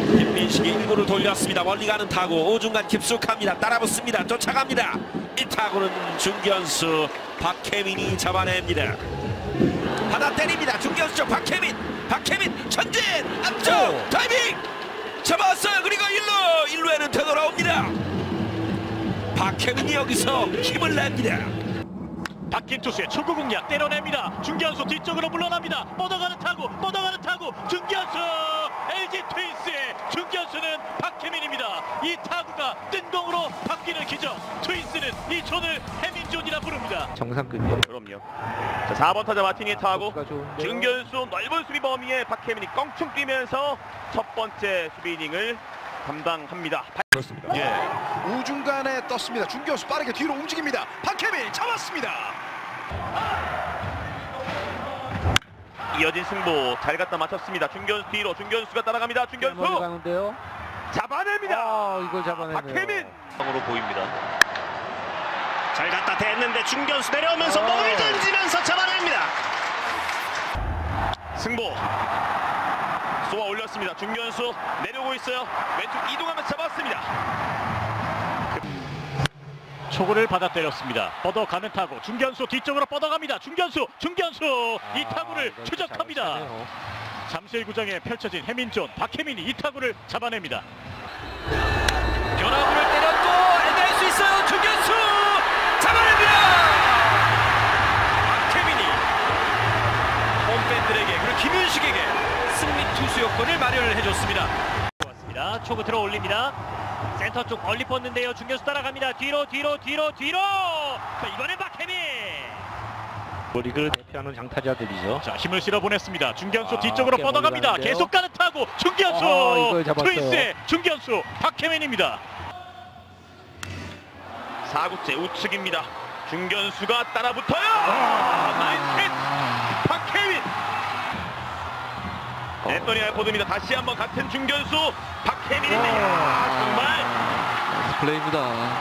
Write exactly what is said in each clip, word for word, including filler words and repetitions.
김민식이 일 구를 돌렸습니다. 멀리 가는 타구 오중간 깊숙합니다. 따라붙습니다. 쫓아갑니다. 이 타구는 중견수 박혜민이 잡아냅니다. 받아 때립니다. 중견수 쪽 박혜민. 박혜민 전진 앞쪽 오. 타이밍 잡았어요. 그리고 일루 일루에는 되돌아옵니다. 박혜민이 여기서 힘을 냅니다. 박힌 투수의 초구 공략 때려냅니다. 중견수 뒤쪽으로 물러납니다. 뻗어가는 타구 뻗어가는 타구 중견수 엘지 트윈스의 중견수는 박혜민입니다. 이 타구가 뜬공으로 바뀌는 기적. 트윈스는 이 존을 해민존이라 부릅니다. 정상급이요. 그럼요. 자, 사 번 타자 마틴이 타고 중견수 넓은 수비 범위에 박혜민이 껑충 뛰면서 첫 번째 수비 이닝을 담당합니다. 그렇습니다. 예. 우중간에 떴습니다. 중견수 빠르게 뒤로 움직입니다. 박혜민 잡았습니다. 이어진 승부 잘 갖다 맞췄습니다. 중견수 뒤로 중견수가 따라갑니다. 중견수 가는데요. 잡아냅니다. 아, 이걸 잡아내네요. 박혜민 으로 보입니다. 잘 갖다 댔는데 중견수 내려오면서 아. 몸을 던지면서 잡아냅니다. 승부 쏘아 올렸습니다. 중견수 내려오고 있어요. 왼쪽 이동하면서 잡았습니다. 초구를 받아 때렸습니다. 뻗어가는 타구 중견수 뒤쪽으로 뻗어갑니다. 중견수 중견수 이 타구를 아, 추적합니다. 잠실구장에 펼쳐진 해민존 박혜민이 이 타구를 잡아냅니다. 변화구를 때렸고 해낼 수 있어요. 중견수 잡아냅니다. 박혜민이 홈팬들에게 그리고 김윤식에게 승리 투수 요건을 마련을 해줬습니다. 좋았습니다. 초구 들어 올립니다. 센터 쪽 멀리 뻗는데요. 중견수 따라갑니다. 뒤로 뒤로 뒤로 뒤로. 자, 이번엔 박혜민. 리그를 대표하는 장타자들이죠. 자, 힘을 실어 보냈습니다. 중견수 아, 뒤쪽으로 뻗어갑니다. 가는데요. 계속 가는 타구 중견수. 아, 이걸 잡았어요. 트윈스의 중견수 박혜민입니다. 사 구째 우측입니다. 중견수가 따라붙어요. 아, 나이스 hit. 박혜민. 앤토니 알포드입니다. 다시 한번 같은 중견수 박혜민인데 야, 정말 플레이입니다.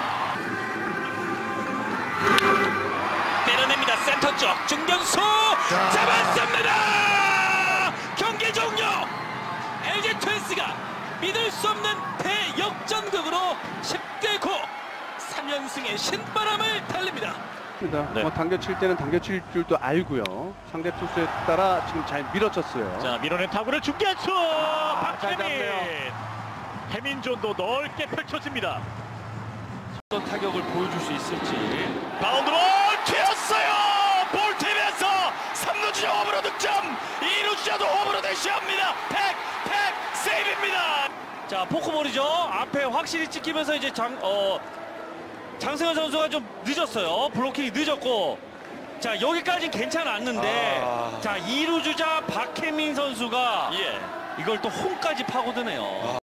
때려냅니다. 센터 쪽 중견수 잡았습니다. 경기 종료. 엘지 트윈스가 믿을 수 없는 대역전극으로 십 대 구 삼 연승의 신바람을 달립니다. 네. 뭐 당겨 칠 때는 당겨 칠 줄도 알고요. 상대 투수에 따라 지금 잘 밀어쳤어요. 자, 밀어낸 타구를 중견수 잘 박혜민. 잡네요. 해민존도 넓게 펼쳐집니다. 어떤 타격을 보여줄 수 있을지. 바운드볼 튀었어요. 볼 튀면서 삼 루 주자 홈으로 득점. 이 루 주자도 홈으로 대시합니다. 팩, 팩 세이브입니다. 자, 포크볼이죠. 앞에 확실히 찍히면서 이제 장, 어, 장승현 선수가 좀 늦었어요. 블로킹이 늦었고. 자, 여기까지는 괜찮았는데. 아... 자, 이 루 주자 박혜민 선수가 예. 이걸 또 홈까지 파고드네요.